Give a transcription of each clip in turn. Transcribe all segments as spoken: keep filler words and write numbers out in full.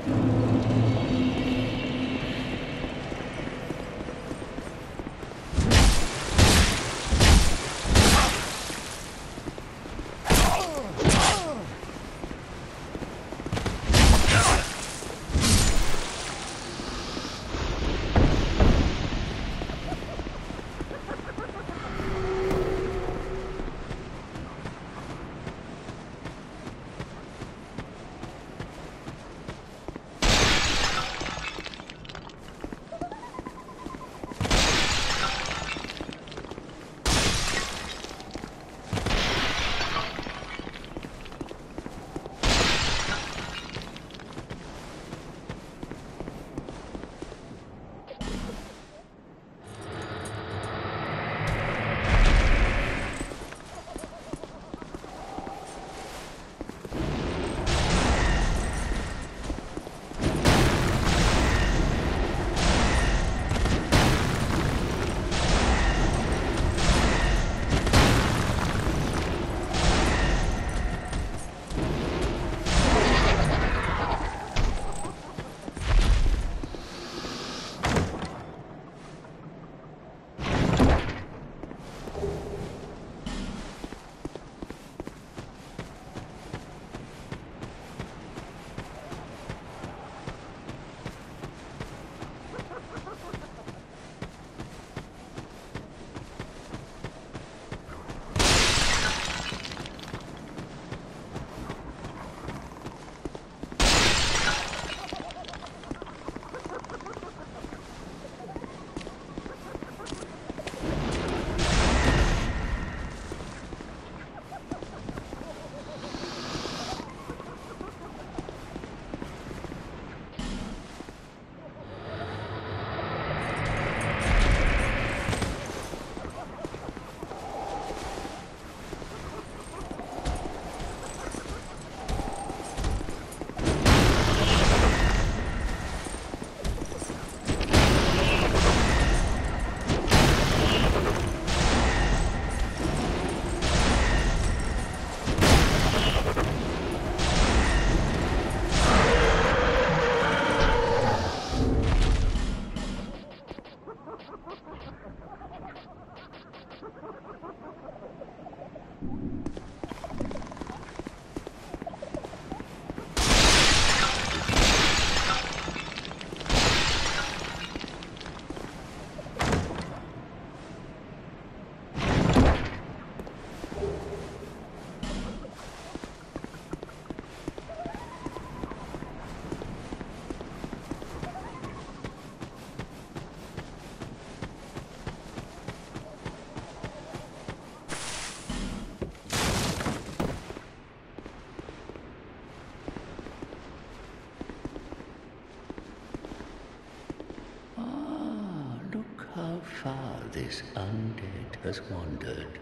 far this undead has wandered.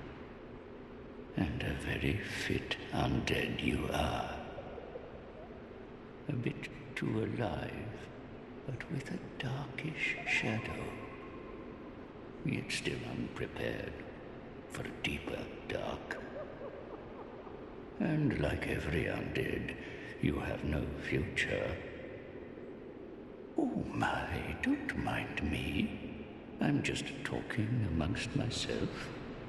And a very fit undead you are. A bit too alive, but with a darkish shadow. Yet still unprepared for a deeper dark. And like every undead, you have no future. Oh my, don't mind me. I'm just talking amongst myself.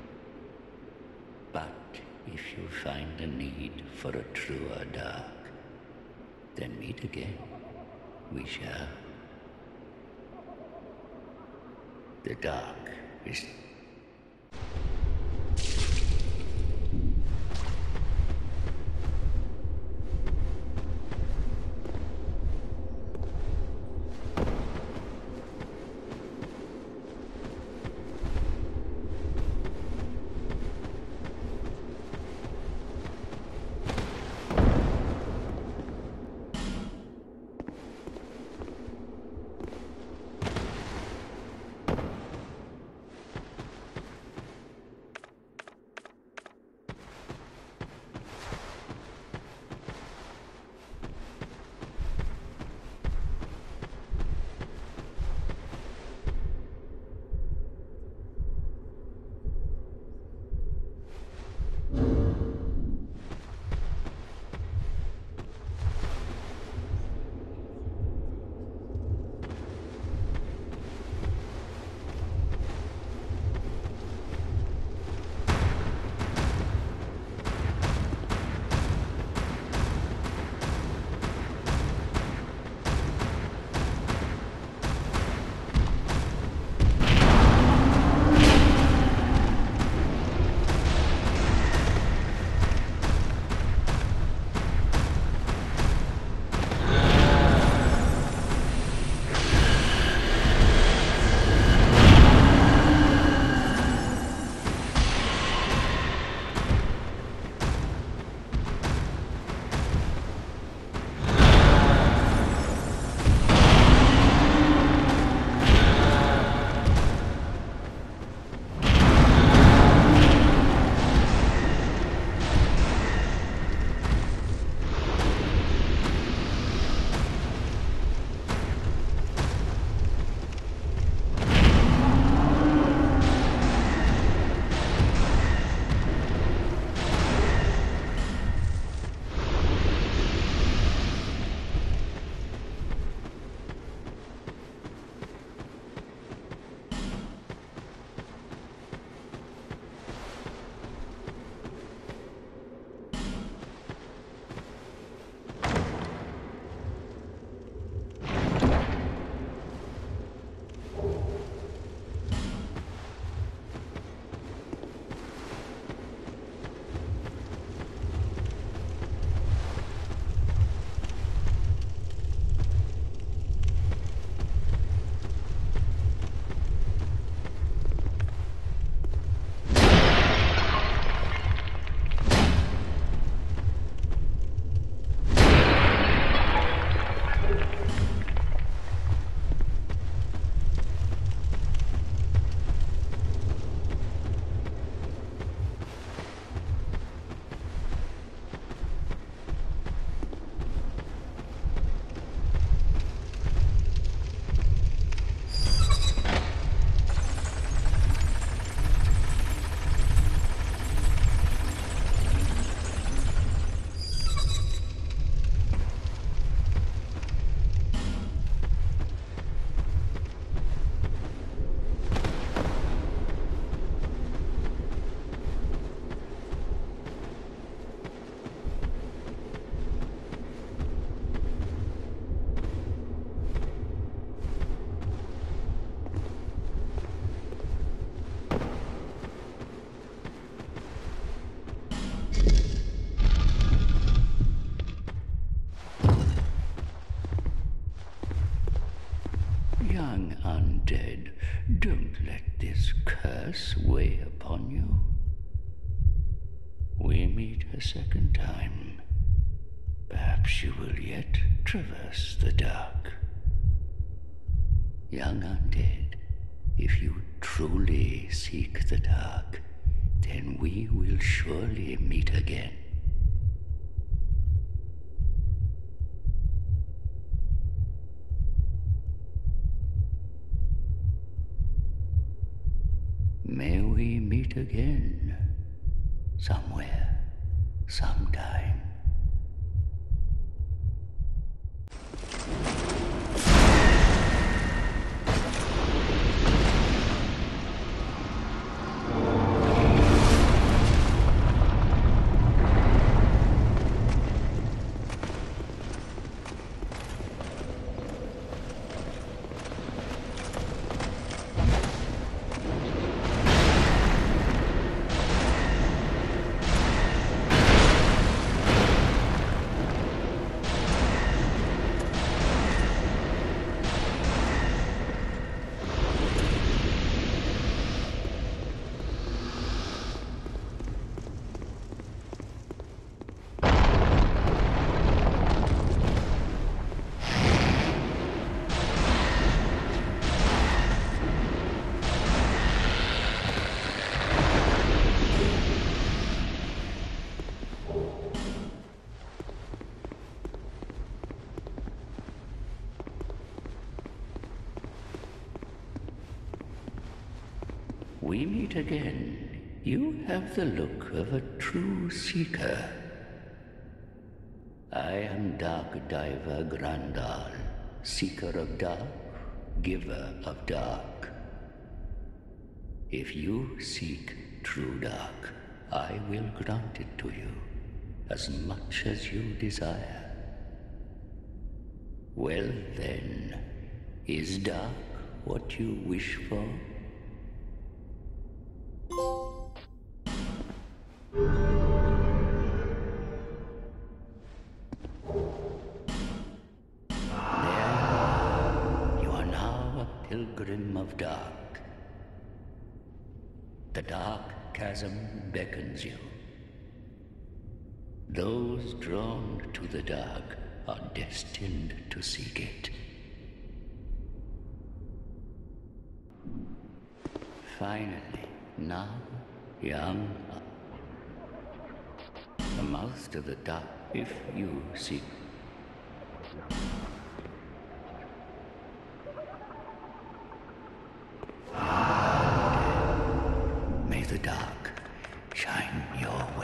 But if you find a need for a truer dark, then meet again. We shall. The dark is... undead, don't let this curse weigh upon you. We meet a second time. Perhaps you will yet traverse the dark. Young undead, if you truly seek the dark, then we will surely meet again. May we meet again, somewhere, sometime. We meet again. You have the look of a true seeker. I am Darkdiver Grandahl, seeker of dark, giver of dark. If you seek true dark, I will grant it to you, as much as you desire. Well then, is dark what you wish for? Pilgrim of dark. The dark chasm beckons you. Those drawn to the dark are destined to seek it. Finally, now, young, the mouth to the dark, if you seek. May the dark shine your way.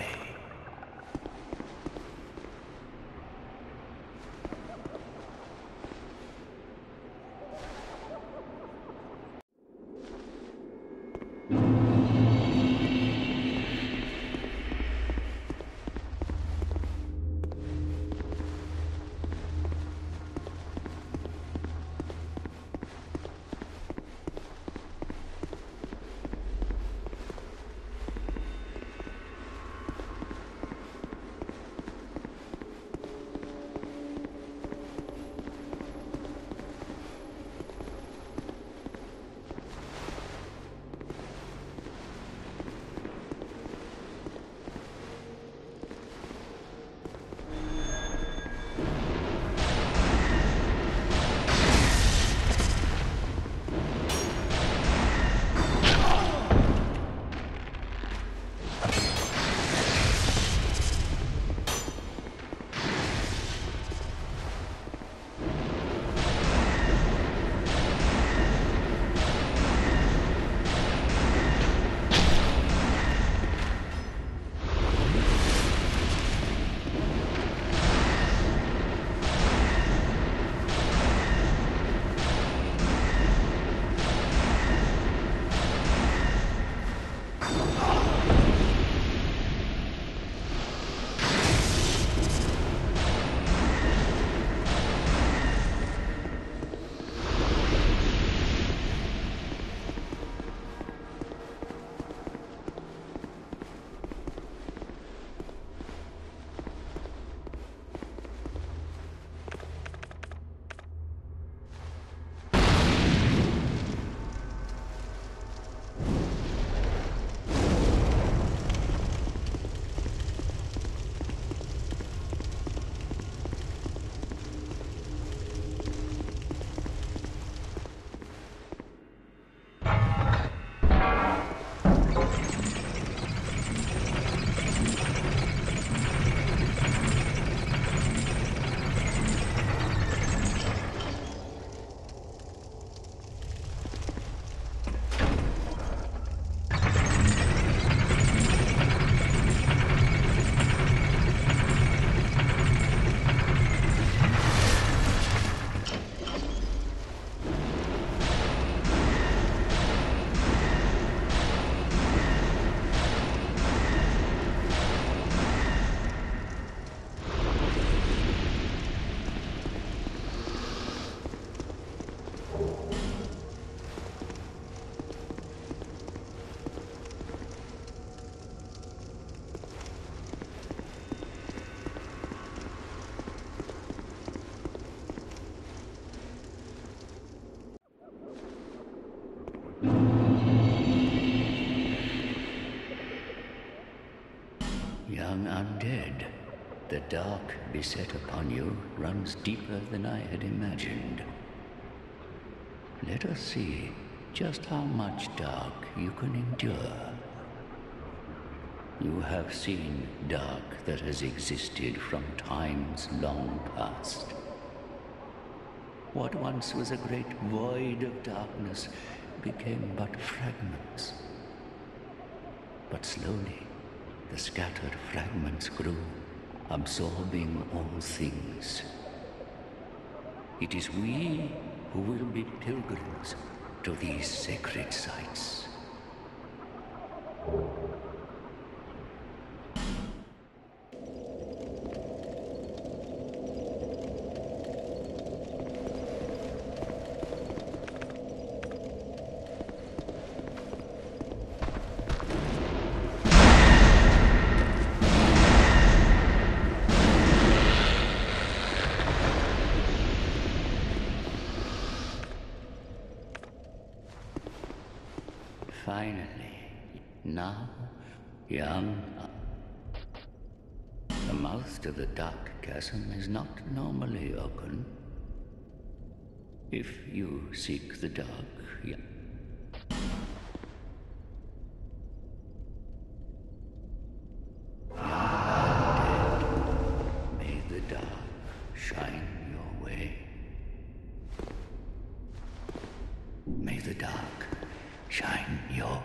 dark beset upon you runs deeper than I had imagined. Let us see just how much dark you can endure. You have seen dark that has existed from times long past. What once was a great void of darkness became but fragments. But slowly, the scattered fragments grew, absorbing all things. It is we who will be pilgrims to these sacred sites. Finally, now, young, the mouth to the dark chasm is not normally open. If you seek the dark, young. May the dark shine your way. May the dark shine your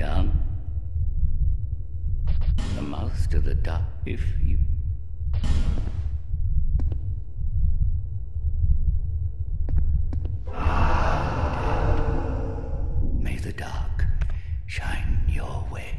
young. The mouth to the dark if you... May the dark shine your way.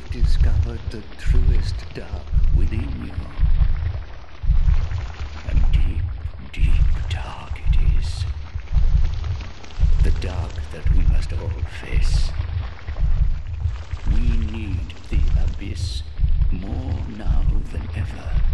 discovered the truest dark within you. A deep, deep dark it is. The dark that we must all face. We need the abyss more now than ever.